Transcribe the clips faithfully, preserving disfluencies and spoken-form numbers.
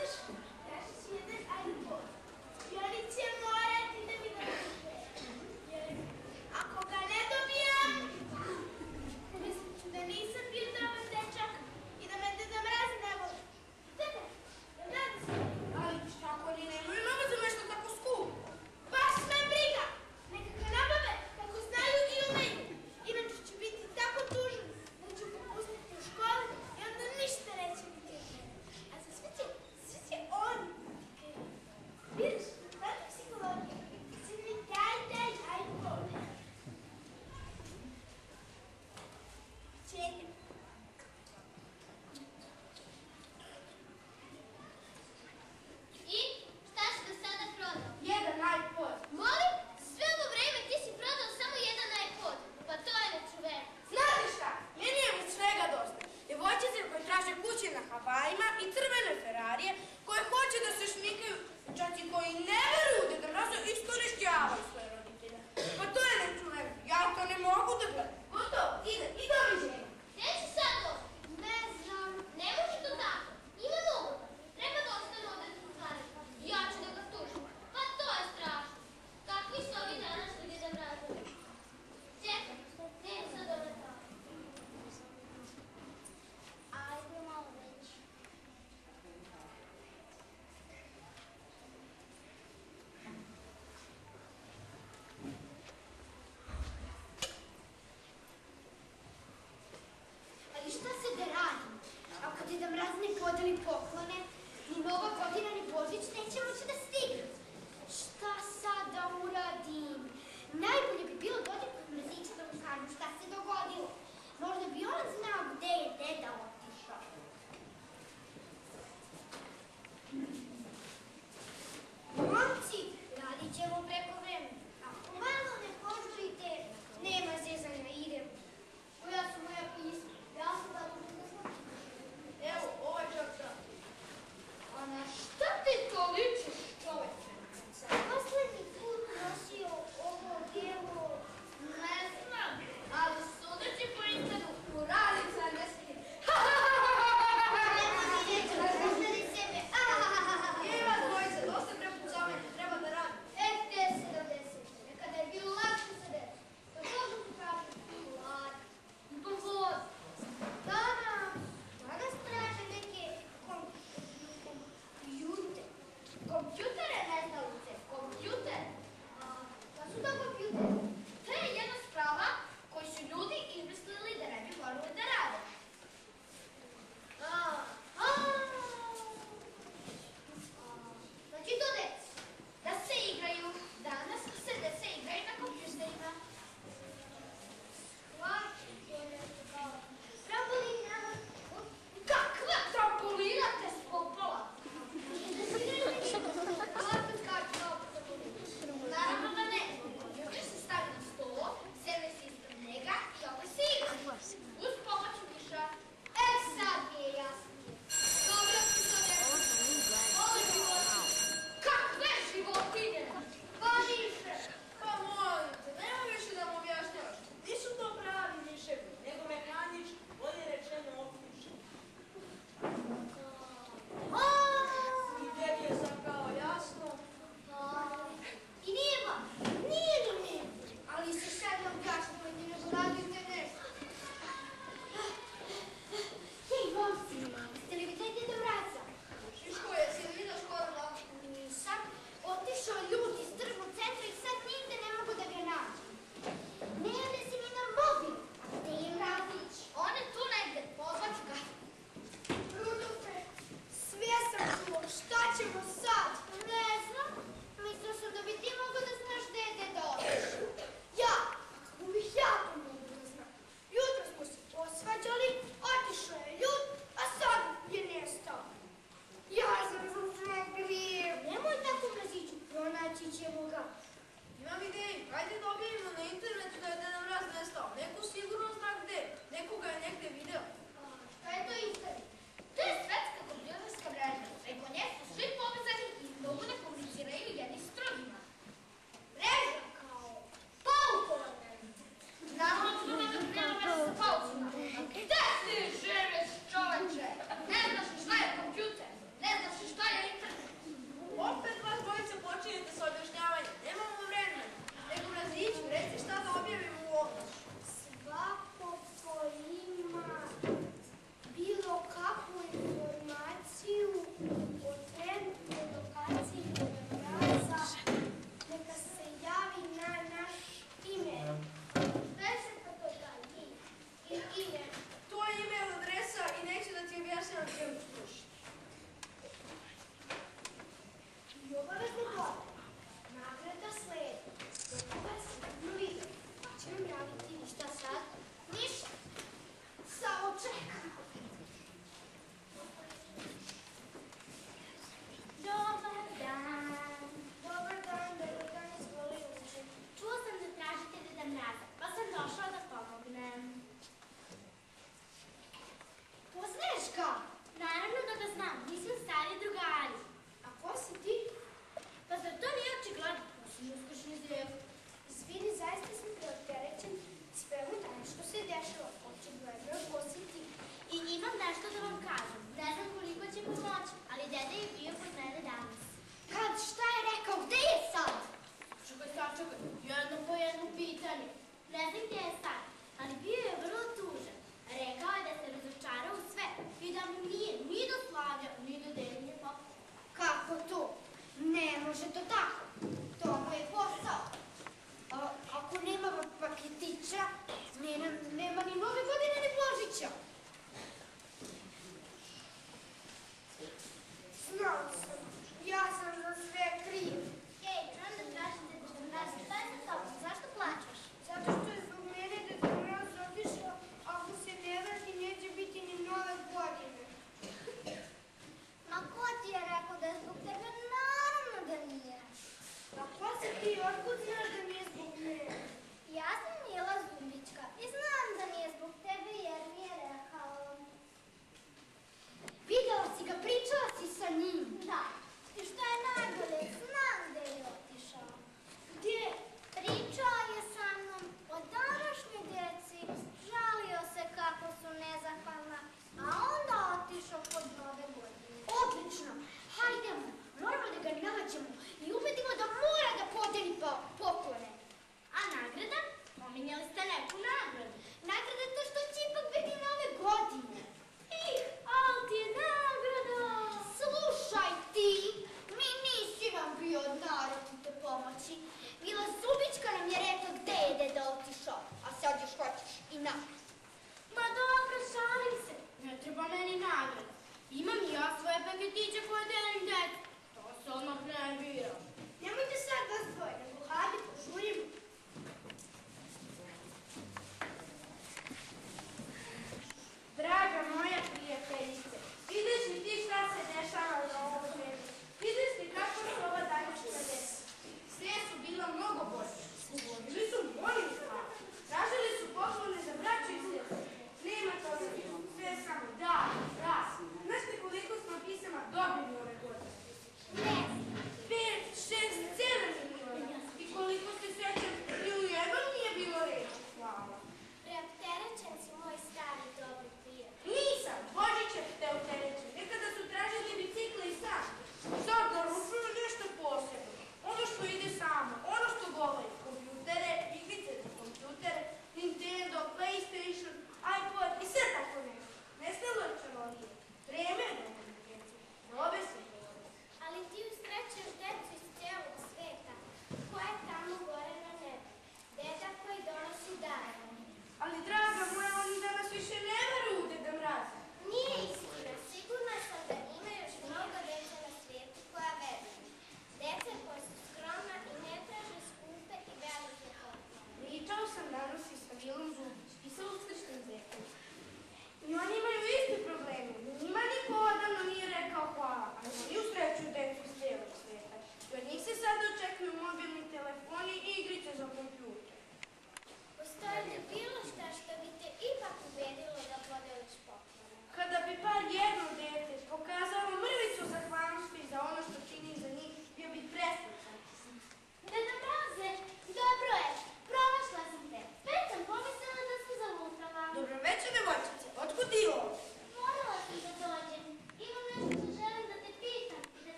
vidiš, traži će jedan iPod. I oni će morati da mi ga kupe. Jer ako ga ne dobijem, misliću da nisam bio dobar dečak i da me Deda Mraz ne voli. Dede, radi se. Ali kako oni nemaju novac za nešto tako skup? Baš me briga! Neka ga nabave kako znaju i umeju. Inače ću biti tako tužan da ću popustiti u školi i onda ništa neće biti od mene. A za sve će, sve će oni biti krivi. Vidiš, tako psihologija. Sve mi daj, daj, daj, vole. Čekaj. I šta si do sada prodao? Jedan iPod. Molim, sve ovo vreme ti si prodao samo jedan iPod. Pa to je nečuveno. Znate šta? Meni je od svega dosta. Djevojčice koje traže kuće na Havajima i crvene Ferrarije koje hoće da se šmikaju, čaci koji ne veruju da mrazo iskorišćavaju svoje roditelje. Pa to je nečuveno. Ja to ne mogu da gledam. Gotovo, ide, i doviđenja. Gde si sad to? Ne znam. Ne može to tako. Ima ugovor. Treba da ostane ovde družari. Ja ću da ga tužim. Pa to je strašno. Kakvi su ovi današnji Deda Mrazovi? Čekaj, nema sad dobro tako. Ajde malo već. Ali šta se da radim? Ako Deda Mraz ne podeli poklone, ni Nova godina, ni Božić neće moći da stigne. Šta sad da uradim? Najbolje bi bilo da odim kod Mrazića da mu kažem šta se dogodilo. Možda bi on znao gde je deda otišao. Momci, radit ćemo preko vremena. Ako malo ne požurite, nema zezanja, idemo. Koja su moja pisma? Ja sam da dužem da znam. Evo, ovaj čak da. A na šta ti to ličiš, čoveče? Sam poslednji put nosio ovo djelo. Ne znam, ali sudeći po internetu, Ralica ne smije. Nema mi neće da razgledi sebe. Ima dvojice, dosta prepucavanja, treba da radi. E, te sedamdeset. Nekada je bilo lakše sa deset. To možda ti kažem. Lad. Pa vod. Danas. Danas traže neke kompjute. Kompjutere, ne znalice, kompjuter. A, pa su to kompjutere? To je jedna sprava koju su ljudi izmislili da ne bi morali da rade. A, a, znači to deci. Da se igraju, danas se deca igraju na kompjuterima. Svači, to je nešto kao trampolina. Kakva trampolina te spopala? Ovako skaču na ovu trampolinu. Naravno da ne. Kompjuter se stavi na stolo, sede se ispred njega i opet se igra. Uz pomoć miša. E, sad mi je jasno. Dobro ti to nešto. Ovo je životinje. Kakve životinje? Pa više. Pa molim te, nema više da mu objašnjavaš. Nisu to pravi miševi, nego mehanički, bolje rečeno optički. I tebi je sad kao jasno. I nije ba. Nije ni nije. Ali se sad nam gaša koji ti nego radite nešto. Hej, momci, ste li vidjeli Deda Mraza? Šiško je, si li vidio skoro da? Nisam. Otišao ljudi iz tržnog centra i sad nigde ne mogu da ga nađu. Ne javlja se mi na mobil. Gde je Mrazić? On je tu negde, pozvaću ga. Rudolfe, sve sam čuo. Šta ćemo sad? Ne znam. Mislio sam da bi ti mogo da znaš gde je deda otišao. Ja? Kako bih ja to mogu da znam? Jutro smo se posvađali, otišao je ljud, a sad je nestao. Ja sam za sve kriv. Nemoj tako, Mraziću, pronaći ćemo ga. Imam ideju, hajde da objavimo na internetu da je Deda Mraz nestao. Neko sigurno zna gde, neko ga je negde video. Šta je to internet? To je svetska kompjuterska mreža. Preko nje su svi povezani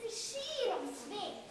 širom sveta.